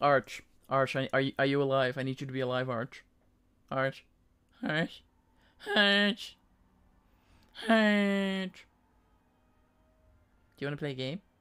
Arch. Arch, are you alive? I need you to be alive, Arch. Arch. Arch. Arch. Arch. Do you want to play a game?